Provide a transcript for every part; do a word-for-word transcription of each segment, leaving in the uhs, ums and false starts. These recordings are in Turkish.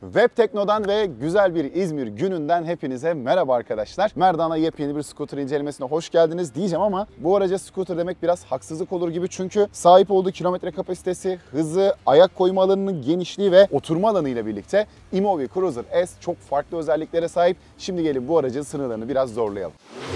Webtekno'dan ve güzel bir İzmir gününden hepinize merhaba arkadaşlar. Merdan'a yepyeni bir scooter incelemesine hoş geldiniz diyeceğim ama bu araca scooter demek biraz haksızlık olur gibi, çünkü sahip olduğu kilometre kapasitesi, hızı, ayak koyma alanının genişliği ve oturma alanı ile birlikte Emovi Cruiser S çok farklı özelliklere sahip. Şimdi gelin bu aracın sınırlarını biraz zorlayalım.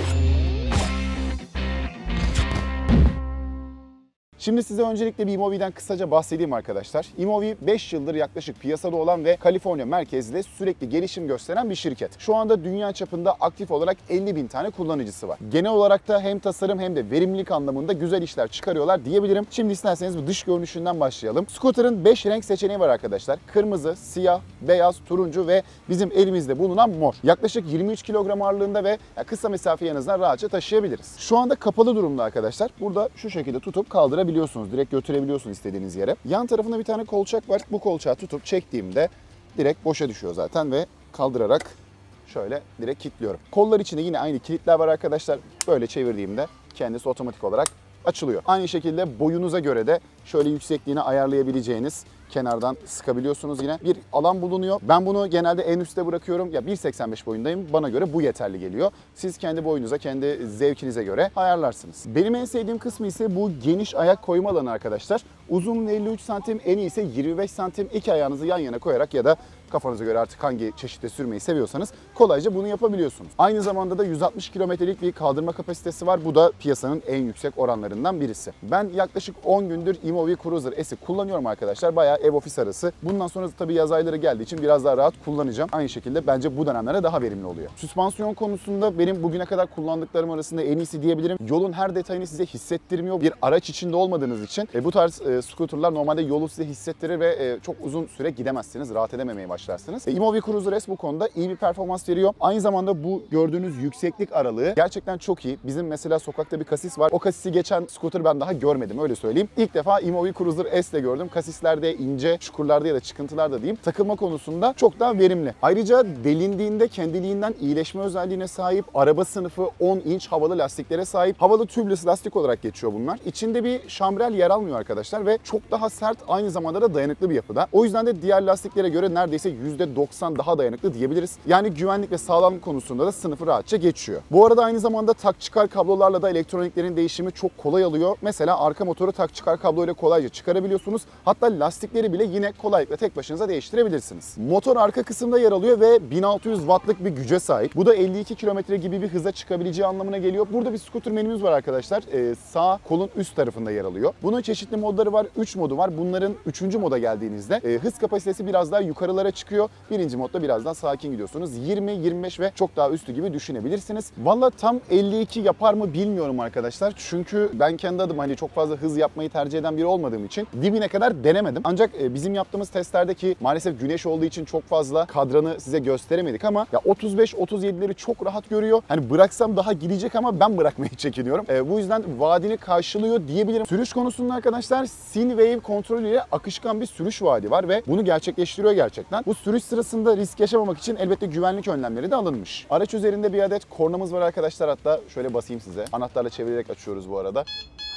Şimdi size öncelikle bir Emovi'den kısaca bahsedeyim arkadaşlar. Emovi beş yıldır yaklaşık piyasada olan ve Kaliforniya merkezli sürekli gelişim gösteren bir şirket. Şu anda dünya çapında aktif olarak elli bin tane kullanıcısı var. Genel olarak da hem tasarım hem de verimlilik anlamında güzel işler çıkarıyorlar diyebilirim. Şimdi isterseniz bu dış görünüşünden başlayalım. Scooter'ın beş renk seçeneği var arkadaşlar. Kırmızı, siyah, beyaz, turuncu ve bizim elimizde bulunan mor. Yaklaşık yirmi üç kilogram ağırlığında ve kısa mesafe yanınızdan rahatça taşıyabiliriz. Şu anda kapalı durumda arkadaşlar. Burada şu şekilde tutup kaldırabilirsiniz. Biliyorsunuz, direkt götürebiliyorsunuz istediğiniz yere. Yan tarafında bir tane kolçak var. Bu kolçağı tutup çektiğimde direkt boşa düşüyor zaten ve kaldırarak şöyle direkt kilitliyorum. Kollar içinde yine aynı kilitler var arkadaşlar. Böyle çevirdiğimde kendisi otomatik olarak açılıyor. Aynı şekilde boyunuza göre de şöyle yüksekliğini ayarlayabileceğiniz, kenardan sıkabiliyorsunuz yine bir alan bulunuyor. Ben bunu genelde en üstte bırakıyorum. Ya bir seksen beş boyundayım. Bana göre bu yeterli geliyor. Siz kendi boyunuza, kendi zevkinize göre ayarlarsınız. Benim en sevdiğim kısmı ise bu geniş ayak koyma alanı arkadaşlar. Uzunluğu elli üç santim, eni ise yirmi beş santim. İki ayağınızı yan yana koyarak ya da kafanıza göre artık hangi çeşitte sürmeyi seviyorsanız kolayca bunu yapabiliyorsunuz. Aynı zamanda da yüz altmış kilometrelik bir kaldırma kapasitesi var. Bu da piyasanın en yüksek oranlarından birisi. Ben yaklaşık on gündür Emovi Cruiser S'i kullanıyorum arkadaşlar. Bayağı ev ofis arası. Bundan sonra tabii yaz ayları geldiği için biraz daha rahat kullanacağım. Aynı şekilde bence bu dönemlerde daha verimli oluyor. Süspansiyon konusunda benim bugüne kadar kullandıklarım arasında en iyisi diyebilirim. Yolun her detayını size hissettirmiyor. Bir araç içinde olmadığınız için e, bu tarz e, scooterlar normalde yolu size hissettirir ve e, çok uzun süre gidemezsiniz. Rahat edememeye başlarsınız. E, Emovi Cruiser S bu konuda iyi bir performans veriyor. Aynı zamanda bu gördüğünüz yükseklik aralığı gerçekten çok iyi. Bizim mesela sokakta bir kasis var. O kasisi geçen scooter ben daha görmedim, öyle söyleyeyim. İlk defa Emovi Cruiser S ile gördüm. Kasislerde, ince çukurlarda ya da çıkıntılarda diyeyim, takılma konusunda çok daha verimli. Ayrıca delindiğinde kendiliğinden iyileşme özelliğine sahip, araba sınıfı on inç havalı lastiklere sahip. Havalı tubeless lastik olarak geçiyor bunlar. İçinde bir şambrel yer almıyor arkadaşlar ve çok daha sert, aynı zamanda da dayanıklı bir yapıda. O yüzden de diğer lastiklere göre neredeyse yüzde doksan daha dayanıklı diyebiliriz. Yani güvenlik ve sağlamlık konusunda da sınıfı rahatça geçiyor. Bu arada aynı zamanda tak çıkar kablolarla da elektroniklerin değişimi çok kolay oluyor. Mesela arka motoru tak çıkar kabloyla kolayca çıkarabiliyorsunuz. Hatta lastikleri bile yine kolaylıkla tek başınıza değiştirebilirsiniz. Motor arka kısımda yer alıyor ve bin altı yüz wattlık bir güce sahip. Bu da elli iki kilometre gibi bir hıza çıkabileceği anlamına geliyor. Burada bir scooter menümüz var arkadaşlar. Ee, sağ kolun üst tarafında yer alıyor. Bunun çeşitli modları var. üç modu var. Bunların üçüncü moda geldiğinizde e, hız kapasitesi biraz daha yukarılara çıkıyor. Birinci modda biraz daha sakin gidiyorsunuz. yirmi, yirmi beş ve çok daha üstü gibi düşünebilirsiniz. Valla tam elli iki yapar mı bilmiyorum arkadaşlar. Çünkü ben kendi adıma hani çok fazla hız yapmayı tercih eden biri olmadığım için dibine kadar denemedim. Ancak e, bizim yaptığımız testlerdeki maalesef güneş olduğu için çok fazla kadranı size gösteremedik ama ya otuz beş otuz yedileri çok rahat görüyor. Hani bıraksam daha gidecek ama ben bırakmayı çekiniyorum. E, bu yüzden vaadini karşılıyor diyebilirim. Sürüş konusunda arkadaşlar Synwave kontrolüyle akışkan bir sürüş vaadi var ve bunu gerçekleştiriyor gerçekten. Bu sürüş sırasında risk yaşamamak için elbette güvenlik önlemleri de alınmış. Araç üzerinde bir adet kornamız var arkadaşlar, hatta şöyle basayım size. Anahtarla çevirerek açıyoruz bu arada.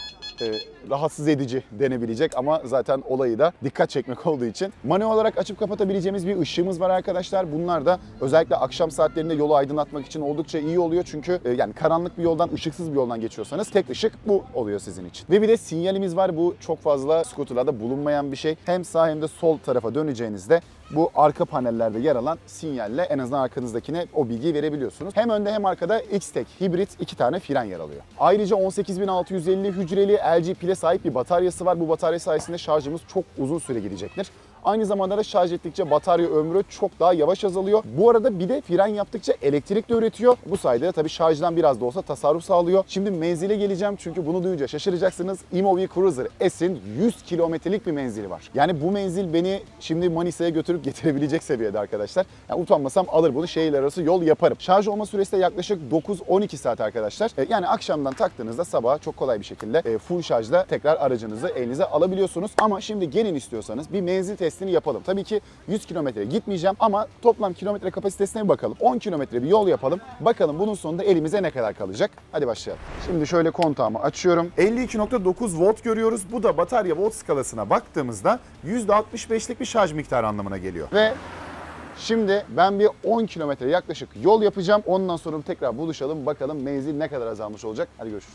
E, rahatsız edici denebilecek ama zaten olayı da dikkat çekmek olduğu için. Manuel olarak açıp kapatabileceğimiz bir ışığımız var arkadaşlar. Bunlar da özellikle akşam saatlerinde yolu aydınlatmak için oldukça iyi oluyor. Çünkü e, yani karanlık bir yoldan, ışıksız bir yoldan geçiyorsanız tek ışık bu oluyor sizin için. Ve bir de sinyalimiz var. Bu çok fazla scooterlarda bulunmayan bir şey. Hem sağ hem de sol tarafa döneceğinizde bu arka panellerde yer alan sinyalle en azından arkanızdakine o bilgiyi verebiliyorsunuz. Hem önde hem arkada X-Tech hibrit iki tane fren yer alıyor. Ayrıca on sekiz bin altı yüz elli hücreli L G pile sahip bir bataryası var. Bu batarya sayesinde şarjımız çok uzun süre gidecektir. Aynı zamanda da şarj ettikçe batarya ömrü çok daha yavaş azalıyor. Bu arada bir de fren yaptıkça elektrik de üretiyor. Bu sayede de tabii şarjdan biraz da olsa tasarruf sağlıyor. Şimdi menzile geleceğim çünkü bunu duyunca şaşıracaksınız. Emovi Cruiser S'in yüz kilometrelik bir menzili var. Yani bu menzil beni şimdi Manisa'ya götürüp getirebilecek seviyede arkadaşlar. Yani utanmasam alır bunu, şehirler arası yol yaparım. Şarj olma süresi de yaklaşık dokuz on iki saat arkadaşlar. Yani akşamdan taktığınızda sabaha çok kolay bir şekilde full şarjla tekrar aracınızı elinize alabiliyorsunuz. Ama şimdi gelin istiyorsanız bir menzil testini yapalım. Tabii ki yüz kilometre gitmeyeceğim ama toplam kilometre kapasitesine bir bakalım. on kilometre bir yol yapalım. Bakalım bunun sonunda elimize ne kadar kalacak. Hadi başlayalım. Şimdi şöyle kontağımı açıyorum. elli iki nokta dokuz volt görüyoruz. Bu da batarya volt skalasına baktığımızda yüzde altmış beşlik bir şarj miktarı anlamına geliyor. Ve Şimdi ben bir on kilometre yaklaşık yol yapacağım. Ondan sonra tekrar buluşalım. Bakalım menzil ne kadar azalmış olacak. Hadi görüşürüz.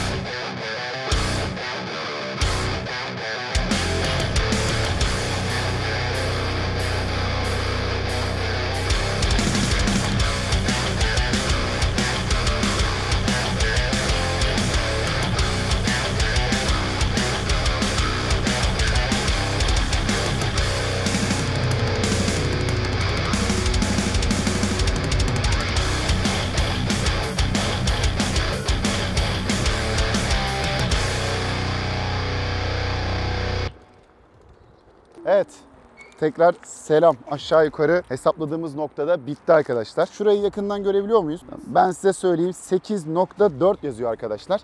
Evet. Tekrar selam. Aşağı yukarı hesapladığımız noktada bitti arkadaşlar. Şurayı yakından görebiliyor muyuz? Ben size söyleyeyim, sekiz nokta dört yazıyor arkadaşlar.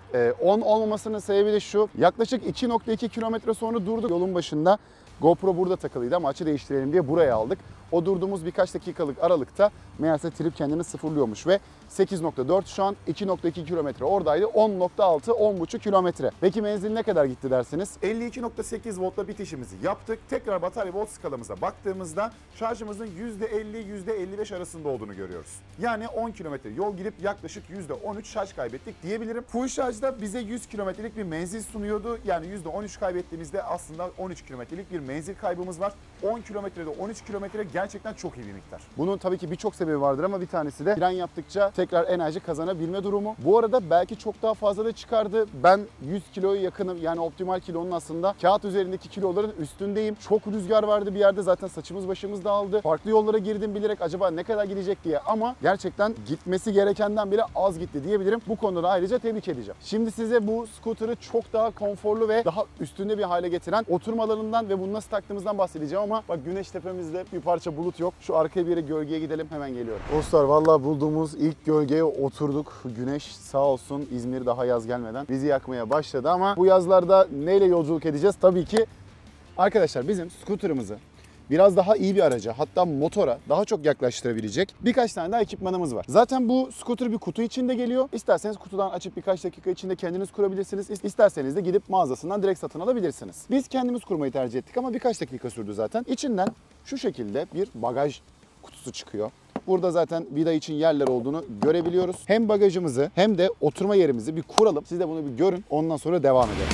on olmamasının sebebi de şu. Yaklaşık iki nokta iki kilometre sonra durduk yolun başında. GoPro burada takılıydı ama açı değiştirelim diye buraya aldık. O durduğumuz birkaç dakikalık aralıkta meğerse trip kendini sıfırlıyormuş ve sekiz nokta dört şu an iki nokta iki kilometre oradaydı. on nokta altı, on buçuk kilometre. Peki menzil ne kadar gitti dersiniz? elli iki nokta sekiz voltla bitişimizi yaptık. Tekrar batarya volt skalamıza baktığımızda şarjımızın yüzde elli yüzde elli beş arasında olduğunu görüyoruz. Yani on kilometre yol gidip yaklaşık yüzde on üç şarj kaybettik diyebilirim. Full şarjda bize yüz kilometrelik bir menzil sunuyordu. Yani yüzde on üç kaybettiğimizde aslında on üç kilometrelik bir menzil kaybımız var. on kilometrede on üç kilometre gerçekten çok iyi bir miktar. Bunun tabii ki birçok sebebi vardır ama bir tanesi de fren yaptıkça tekrar enerji kazanabilme durumu. Bu arada belki çok daha fazla da çıkardı. Ben yüz kiloya yakınım, yani optimal kilonun aslında kağıt üzerindeki kiloların üstündeyim. Çok rüzgar vardı bir yerde, zaten saçımız başımız dağıldı. Farklı yollara girdim bilerek acaba ne kadar gidecek diye ama gerçekten gitmesi gerekenden bile az gitti diyebilirim. Bu konuda da ayrıca tebrik edeceğim. Şimdi size bu scooter'ı çok daha konforlu ve daha üstünde bir hale getiren oturmalarından ve bunu nasıl taktığımızdan bahsedeceğim ama bak güneş tepemizde, bir parça bulut yok. Şu arkaya bir yere gölgeye gidelim, hemen geliyorum. Dostlar vallahi bulduğumuz ilk gölgeye oturduk. Güneş sağ olsun İzmir daha yaz gelmeden bizi yakmaya başladı ama bu yazlarda neyle yolculuk edeceğiz? Tabii ki arkadaşlar bizim scooter'ımızı biraz daha iyi bir araca, hatta motora daha çok yaklaştırabilecek birkaç tane daha ekipmanımız var. Zaten bu scooter bir kutu içinde geliyor. İsterseniz kutudan açıp birkaç dakika içinde kendiniz kurabilirsiniz. İsterseniz de gidip mağazasından direkt satın alabilirsiniz. Biz kendimiz kurmayı tercih ettik ama birkaç dakika sürdü zaten. İçinden şu şekilde bir bagaj kutusu çıkıyor. Burada zaten vida için yerler olduğunu görebiliyoruz. Hem bagajımızı hem de oturma yerimizi bir kuralım. Siz de bunu bir görün. Ondan sonra devam edelim.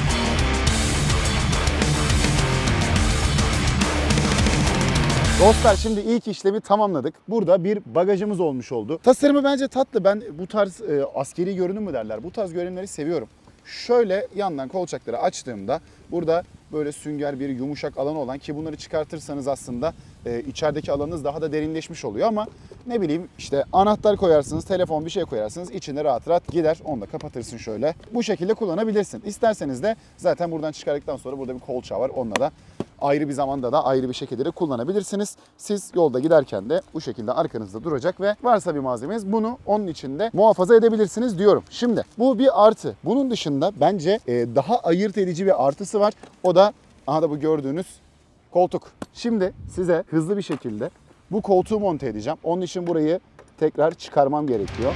Dostlar şimdi ilk işlemi tamamladık. Burada bir bagajımız olmuş oldu. Tasarımı bence tatlı. Ben bu tarz e, askeri görünüm mü derler? Bu tarz görünümleri seviyorum. Şöyle yandan kolçakları açtığımda burada böyle sünger bir yumuşak alanı olan, ki bunları çıkartırsanız aslında e, içerideki alanınız daha da derinleşmiş oluyor ama ne bileyim işte anahtar koyarsınız, telefon bir şey koyarsınız, içinde rahat rahat gider. Onu da kapatırsın şöyle. Bu şekilde kullanabilirsin. İsterseniz de zaten buradan çıkardıktan sonra burada bir kolçağı var. Onunla da ayrı bir zamanda da ayrı bir şekilde de kullanabilirsiniz. Siz yolda giderken de bu şekilde arkanızda duracak ve varsa bir malzemeniz bunu onun içinde muhafaza edebilirsiniz diyorum. Şimdi bu bir artı. Bunun dışında bence daha ayırt edici bir artısı var. O da aha da bu gördüğünüz koltuk. Şimdi size hızlı bir şekilde bu koltuğu monte edeceğim. Onun için burayı tekrar çıkarmam gerekiyor.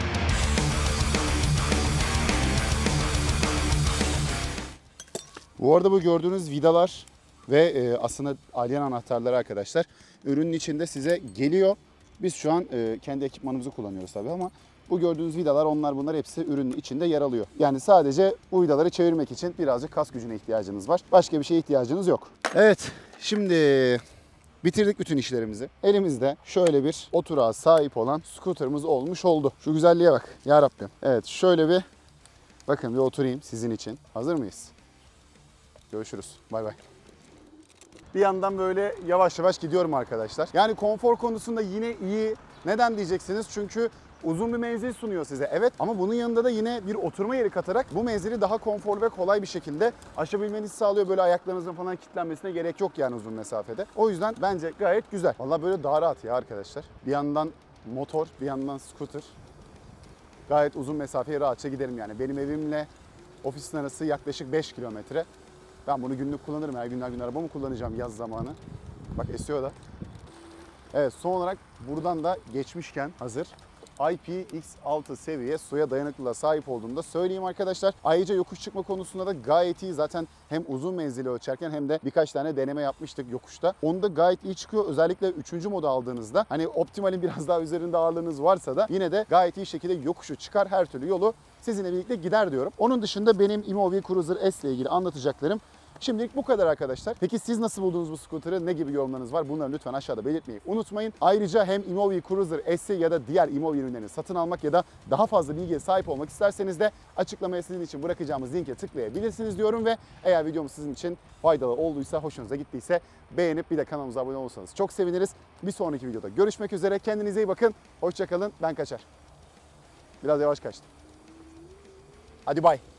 Bu arada bu gördüğünüz vidalar ve e, aslında alyan anahtarları arkadaşlar ürünün içinde size geliyor. Biz şu an e, kendi ekipmanımızı kullanıyoruz tabii ama bu gördüğünüz vidalar, onlar bunlar hepsi ürünün içinde yer alıyor. Yani sadece bu vidaları çevirmek için birazcık kas gücüne ihtiyacınız var. Başka bir şeye ihtiyacınız yok. Evet, şimdi bitirdik bütün işlerimizi. Elimizde şöyle bir oturağa sahip olan scooter'ımız olmuş oldu. Şu güzelliğe bak ya Rabbim. Evet, şöyle bir bakın bir oturayım sizin için. Hazır mıyız? Görüşürüz. Bay bay. Bir yandan böyle yavaş yavaş gidiyorum arkadaşlar. Yani konfor konusunda yine iyi. Neden diyeceksiniz? Çünkü uzun bir menzil sunuyor size. Evet, ama bunun yanında da yine bir oturma yeri katarak bu menzili daha konforlu ve kolay bir şekilde aşabilmenizi sağlıyor. Böyle ayaklarınızın falan kilitlenmesine gerek yok yani uzun mesafede. O yüzden bence gayet güzel. Vallahi böyle daha rahat ya arkadaşlar. Bir yandan motor, bir yandan scooter. Gayet uzun mesafeye rahatça giderim yani. Benim evimle ofisin arası yaklaşık beş kilometre. Ben bunu günlük kullanırım. Her gün her gün arabamı kullanacağım yaz zamanı. Bak esiyor da. Evet, son olarak buradan da geçmişken hazır I P X altı seviye suya dayanıklılığa sahip olduğunu da söyleyeyim arkadaşlar. Ayrıca yokuş çıkma konusunda da gayet iyi. Zaten hem uzun menzili ölçerken hem de birkaç tane deneme yapmıştık yokuşta. Onda gayet iyi çıkıyor. Özellikle üçüncü modu aldığınızda hani optimalin biraz daha üzerinde ağırlığınız varsa da yine de gayet iyi şekilde yokuşu çıkar, her türlü yolu sizinle birlikte gider diyorum. Onun dışında benim Imovie Cruiser S ile ilgili anlatacaklarım şimdilik bu kadar arkadaşlar. Peki siz nasıl buldunuz bu scooter'ı? Ne gibi yorumlarınız var? Bunları lütfen aşağıda belirtmeyi unutmayın. Ayrıca hem Imovie Cruiser S'i ya da diğer Imovie ürünlerini satın almak ya da daha fazla bilgiye sahip olmak isterseniz de açıklamaya sizin için bırakacağımız linke tıklayabilirsiniz diyorum ve eğer videomuz sizin için faydalı olduysa, hoşunuza gittiyse beğenip bir de kanalımıza abone olursanız çok seviniriz. Bir sonraki videoda görüşmek üzere. Kendinize iyi bakın. Hoşça kalın. Ben kaçar. Biraz yavaş kaçtım. Hadi bay.